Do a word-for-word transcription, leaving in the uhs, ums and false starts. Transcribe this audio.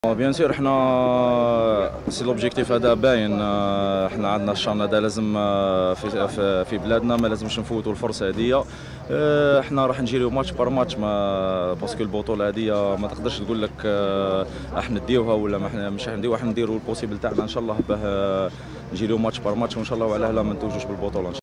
بيان سور حنا سي لوبجيكتيف هذا باين. حنا عندنا الشان هذا لازم في في بلادنا، ما لازمش نفوتوا الفرصه هذه. حنا راح نجيريو ماتش بار ماتش، ما باسكو البطوله هذه ما تقدرش تقول لك راح نديوها ولا ما مش راح نديوها. راح نديروا البوسيبل تاعنا ان شاء الله باه نجيريو ماتش بار ماتش، وان شاء الله وعلى هلا ما نتوجوش بالبطوله.